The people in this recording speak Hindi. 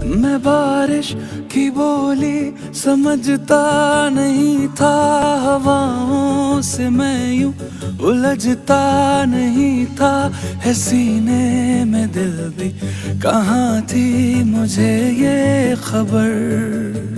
मैं बारिश की बोली समझता नहीं था, हवाओं से मैं यूं उलझता नहीं था। है सीने में दिल भी कहाँ थी मुझे ये खबर।